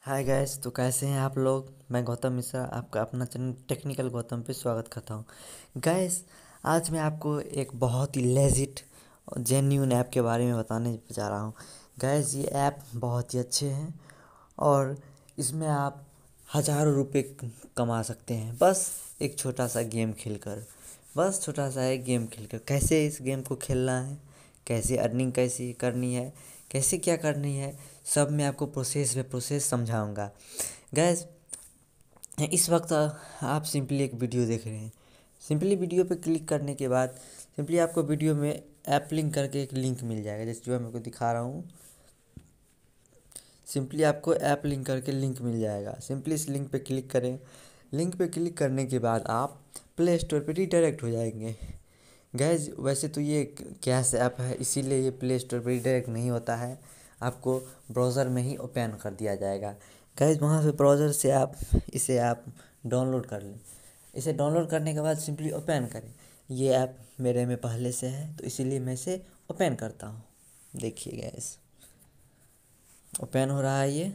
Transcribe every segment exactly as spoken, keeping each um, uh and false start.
Hi guys, तो कैसे हैं आप लोग। मैं गौतम मिश्रा आपका अपना चैनल टेक्निकल गौतम पे स्वागत करता हूँ। गैस, आज मैं आपको एक बहुत ही लेजिट और जेन्यून ऐप के बारे में बताने जा रहा हूँ। गैस, ये ऐप बहुत ही अच्छे हैं और इसमें आप हज़ारों रुपए कमा सकते हैं बस एक छोटा सा गेम खेलकर। बस छोटा सा एक गेम खेलकर कैसे इस गेम को खेलना है, कैसे अर्निंग कैसे करनी है, कैसे क्या करनी है, सब मैं आपको प्रोसेस पे प्रोसेस समझाऊंगा। गैस, इस वक्त आप सिंपली एक वीडियो देख रहे हैं। सिंपली वीडियो पे क्लिक करने के बाद सिंपली आपको वीडियो में ऐप लिंक करके एक लिंक मिल जाएगा, जैसे जो मैं आपको दिखा रहा हूँ। सिंपली आपको ऐप लिंक करके लिंक मिल जाएगा। सिंपली इस लिंक पे क्लिक करें। लिंक पे क्लिक करने के बाद आप प्ले स्टोर पे रिडायरेक्ट हो जाएंगे। गैस, वैसे तो ये कैश ऐप है, इसीलिए ये प्ले स्टोर पर डायरेक्ट नहीं होता है, आपको ब्राउज़र में ही ओपन कर दिया जाएगा। गैस, वहाँ से ब्राउज़र से आप इसे आप डाउनलोड कर लें। इसे डाउनलोड करने के बाद सिंपली ओपन करें। ये ऐप मेरे में पहले से है तो इसीलिए मैं इसे ओपन करता हूँ। देखिए गैस, ओपन हो रहा है। ये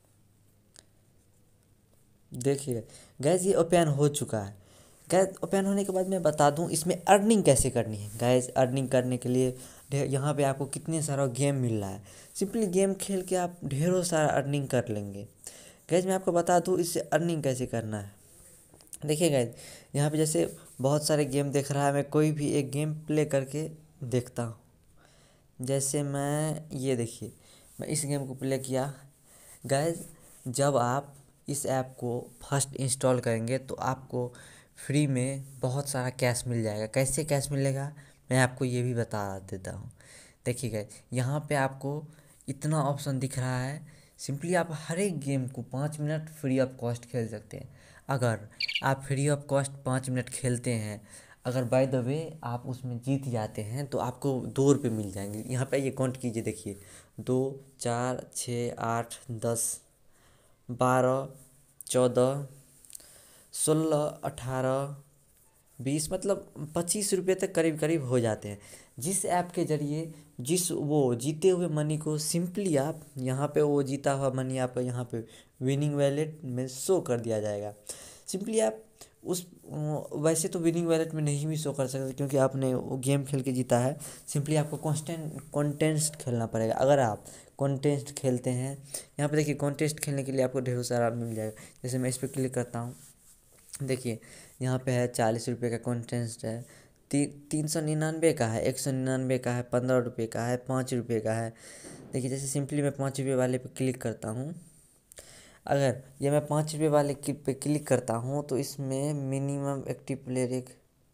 देखिए गैस, ये ओपन हो चुका है। गैस, ओपन होने के बाद मैं बता दूं इसमें अर्निंग कैसे करनी है। गैस, अर्निंग करने के लिए यहाँ पे आपको कितने सारा गेम मिल रहा है। सिंपली गेम खेल के आप ढेरों सारा अर्निंग कर लेंगे। गैस, मैं आपको बता दूं इससे अर्निंग कैसे करना है। देखिए गैस, यहाँ पे जैसे बहुत सारे गेम देख रहा है, मैं कोई भी एक गेम प्ले करके देखता हूँ। जैसे मैं ये देखिए, मैं इस गेम को प्ले किया। गैस, जब आप इस ऐप को फर्स्ट इंस्टॉल करेंगे तो आपको फ्री में बहुत सारा कैश मिल जाएगा। कैसे कैश मिलेगा मैं आपको ये भी बता देता हूँ। देखिए गैस, यहाँ पे आपको इतना ऑप्शन दिख रहा है। सिंपली आप हर एक गेम को पाँच मिनट फ्री ऑफ कॉस्ट खेल सकते हैं। अगर आप फ्री ऑफ कॉस्ट पाँच मिनट खेलते हैं, अगर बाय द वे आप उसमें जीत जाते हैं तो आपको दो रुपये मिल जाएंगे। यहाँ पे ये काउंट कीजिए, देखिए दो, चार, छः, आठ, दस, बारह, चौदह, सोलह, अठारह, बीस, मतलब पच्चीस रुपये तक करीब करीब हो जाते हैं। जिस ऐप के ज़रिए जिस वो जीते हुए मनी को सिंपली आप यहाँ पे वो जीता हुआ मनी आप यहाँ पे विनिंग वैलेट में शो कर दिया जाएगा। सिंपली आप उस वैसे तो विनिंग वैलेट में नहीं भी शो कर सकते क्योंकि आपने वो गेम खेल के जीता है। सिंपली आपको कॉन्स्टेंट कॉन्टेस्ट खेलना पड़ेगा। अगर आप कॉन्टेस्ट खेलते हैं, यहाँ पे देखिए कॉन्टेस्ट खेलने के लिए आपको ढेरों सारा मिल जाएगा। जैसे मैं इस पर क्लिक करता हूँ, देखिए यहाँ पे है चालीस रुपये का कॉन्टेस्ट है, ती तीन सौ निन्यानवे का है, एक सौ निन्यानवे का है, पंद्रह रुपये का है, पाँच रुपये का है। देखिए जैसे सिंपली मैं पाँच रुपये वाले पे क्लिक करता हूँ। अगर ये मैं पाँच रुपये वाले पे क्लिक करता हूँ तो इसमें मिनिमम एक्टिव प्लेयर एक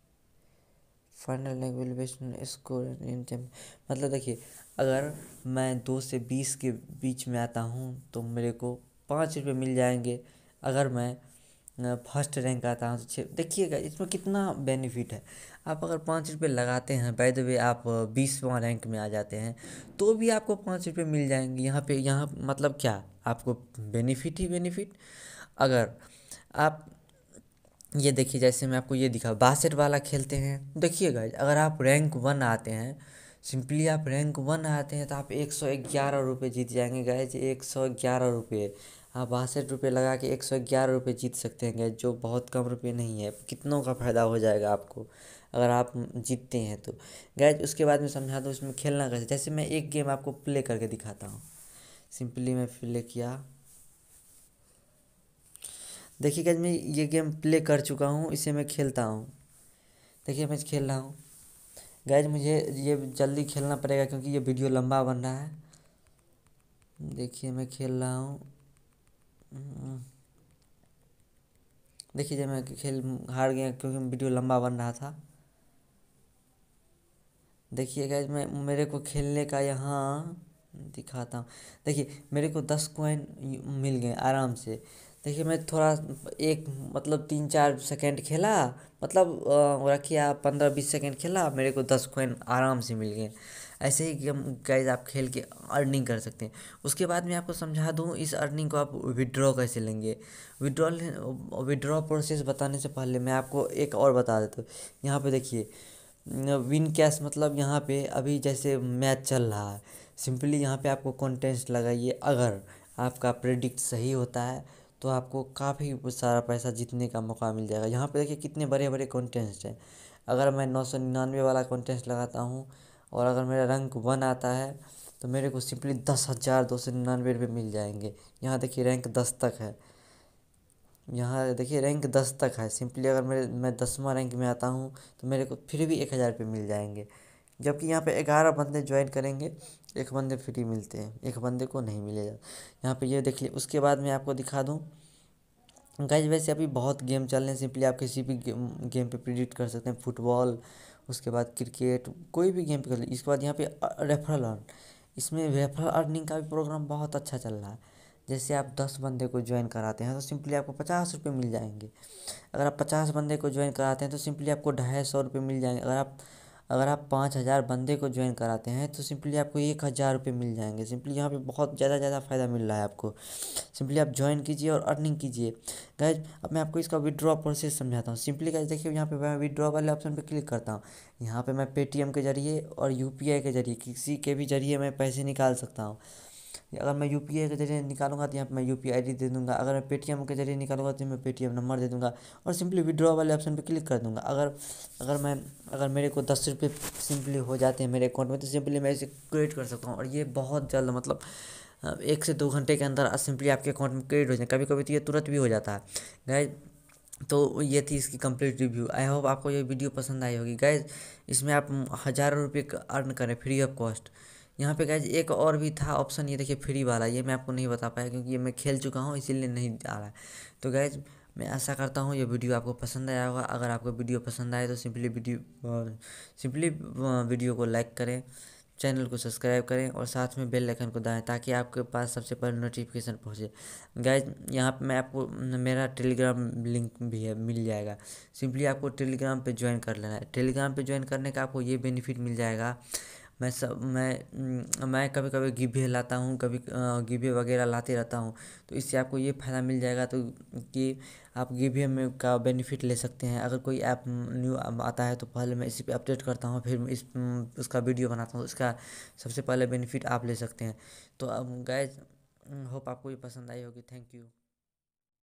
फाइनल एवेल्यूएशन स्कोर मतलब देखिए, अगर मैं दो से बीस के बीच में आता हूँ तो मेरे को पाँच रुपये मिल जाएंगे। अगर मैं फर्स्ट रैंक आता हूँ तो छः। देखिएगा इसमें कितना बेनिफिट है। आप अगर पाँच रुपये लगाते हैं, बाय द वे आप बीसवां रैंक में आ जाते हैं तो भी आपको पाँच रुपये मिल जाएंगे। यहाँ पे यहाँ मतलब क्या, आपको बेनिफिट ही बेनिफिट। अगर आप ये देखिए, जैसे मैं आपको ये दिखा बासठ वाला खेलते हैं, देखिएगा अगर आप रैंक वन आते हैं, सिंपली आप रैंक वन आते हैं तो आप एक सौ ग्यारह रुपये जीत जाएंगे। गाइज, एक सौ ग्यारह रुपये आप बासठ रुपये लगा के एक सौ ग्यारह रुपये जीत सकते हैं। गाइज, जो बहुत कम रुपये नहीं है, कितनों का फ़ायदा हो जाएगा आपको अगर आप जीतते हैं तो। गाइज, उसके बाद में समझा दूँ इसमें खेलना कैसे। जैसे मैं एक गेम आपको प्ले करके दिखाता हूँ। सिंपली मैं प्ले किया, देखिए गाइज मैं ये गेम प्ले कर चुका हूँ, इसे मैं खेलता हूँ। देखिए मैं खेल रहा हूँ। गाइज, मुझे ये जल्दी खेलना पड़ेगा क्योंकि ये वीडियो लंबा बन रहा है। देखिए मैं खेल रहा हूँ। देखिए जब मैं खेल हार गया क्योंकि वीडियो लंबा बन रहा था। देखिए गाइज, मैं मेरे को खेलने का यहाँ दिखाता हूँ। देखिए मेरे को दस कॉइन मिल गए आराम से। देखिए मैं थोड़ा एक मतलब तीन चार सेकंड खेला, मतलब रखिए आप पंद्रह बीस सेकंड खेला, मेरे को दस कॉइन आराम से मिल गए। ऐसे ही गेम गाइज आप खेल के अर्निंग कर सकते हैं। उसके बाद मैं आपको समझा दूँ इस अर्निंग को आप विड्रॉ कैसे लेंगे। विड्रॉल विड्रॉ प्रोसेस बताने से पहले मैं आपको एक और बता देता हूँ। यहाँ पे देखिए विन कैश, मतलब यहाँ पे अभी जैसे मैच चल रहा है, सिंपली यहाँ पे आपको कॉन्टेस्ट लगाइए। अगर आपका प्रेडिक्ट सही होता है तो आपको काफ़ी सारा पैसा जीतने का मौका मिल जाएगा। यहाँ पे देखिए कितने बड़े बड़े कॉन्टेस्ट हैं। अगर मैं नौ सौ निन्यानवे वाला कॉन्टेस्ट लगाता हूँ और अगर मेरा रैंक वन आता है तो मेरे को सिंपली दस हज़ार दो सौ निन्यानवे रुपये मिल जाएंगे। यहाँ देखिए रैंक दस तक है, यहाँ देखिए रैंक दस तक है। सिंपली अगर मेरे मैं दसवां रैंक में आता हूँ तो मेरे को फिर भी एक हज़ार रुपये मिल जाएंगे। जबकि यहाँ पे ग्यारह बंदे ज्वाइन करेंगे, एक बंदे फ्री मिलते हैं, एक बंदे को नहीं मिलेगा। यहाँ पे ये देख लीजिए। उसके बाद मैं आपको दिखा दूँ गाइस, वैसे अभी बहुत गेम चल रहे हैं। सिंपली आप किसी भी गेम गेम पे प्रिडिक्ट कर सकते हैं, फुटबॉल, उसके बाद क्रिकेट, कोई भी गेम पे कर लीजिए। इसके बाद यहाँ पे रेफरल अर्न, इसमें रेफरल अर्निंग का भी प्रोग्राम बहुत अच्छा चल रहा है। जैसे आप दस बंदे को ज्वाइन कराते हैं तो सिंपली आपको पचास रुपये मिल जाएंगे। अगर आप पचास बंदे को ज्वाइन कराते हैं तो सिंपली आपको ढाई सौ रुपये मिल जाएंगे। अगर आप अगर आप पाँच हज़ार बंदे को ज्वाइन कराते हैं तो सिंपली आपको एक हज़ार रुपये मिल जाएंगे। सिंपली यहाँ पे बहुत ज़्यादा ज़्यादा फ़ायदा मिल रहा है आपको। सिंपली आप ज्वाइन कीजिए और अर्निंग कीजिए। गाइज अब मैं आपको इसका विड्रॉ प्रोसेस समझाता हूँ। सिंपली गाइज देखिए, यहाँ पे मैं विड्रॉ वाले ऑप्शन पे क्लिक करता हूँ। यहाँ पे मैं पेटीएम के ज़रिए और यूपीआई के ज़रिए किसी के भी ज़रिए मैं पैसे निकाल सकता हूँ। अगर मैं यूपीआई के ज़रिए निकालूंगा तो यहाँ पे मैं यूपीआई आई डी दे दूँगा। अगर मैं पेटीएम के ज़रिए निकालूंगा तो मैं पेटीएम नंबर दे दूँगा और सिंपली विड्रॉ वाले ऑप्शन पे क्लिक कर दूँगा। अगर अगर मैं अगर मेरे को दस रुपये सिंपली हो जाते हैं मेरे अकाउंट में तो सिंपली मैं इसे क्रेडिट कर सकता हूँ। और ये बहुत जल्द, मतलब एक से दो घंटे के अंदर सिंपली आपके अकाउंट में क्रेडिट हो जाए। कभी कभी तो ये तुरंत भी हो जाता है। गाइज तो ये थी इसकी कंप्लीट रिव्यू। आई होप आपको ये वीडियो पसंद आई होगी। गाइज इसमें आप हज़ारों रुपये अर्न करें फ्री ऑफ कॉस्ट। यहाँ पे गाइज एक और भी था ऑप्शन, ये देखिए फ्री वाला, ये मैं आपको नहीं बता पाया क्योंकि ये मैं खेल चुका हूँ इसीलिए नहीं आ रहा है। तो गाइज मैं आशा करता हूँ ये वीडियो आपको पसंद आया होगा। अगर आपको वीडियो पसंद आए तो सिंपली वीडियो सिंपली वीडियो को लाइक करें, चैनल को सब्सक्राइब करें और साथ में बेल आइकन को दबाएं ताकि आपके पास सबसे पहले नोटिफिकेशन पहुंचे। गाइज यहाँ पे मैं आपको मेरा टेलीग्राम लिंक भी है, मिल जाएगा। सिंपली आपको टेलीग्राम पे ज्वाइन कर लेना है। टेलीग्राम पे ज्वाइन करने का आपको ये बेनिफिट मिल जाएगा। मैं सब मैं मैं कभी कभी गिवे लाता हूँ, कभी गिवे वगैरह लाते रहता हूँ। तो इससे आपको ये फ़ायदा मिल जाएगा तो कि आप गिवे में का बेनिफिट ले सकते हैं। अगर कोई ऐप न्यू आता है तो पहले मैं इसी पे अपडेट करता हूँ, फिर इस उसका वीडियो बनाता हूँ, इसका सबसे पहले बेनिफिट आप ले सकते हैं। तो अब गाइज होप आपको ये पसंद आई होगी। Thank you.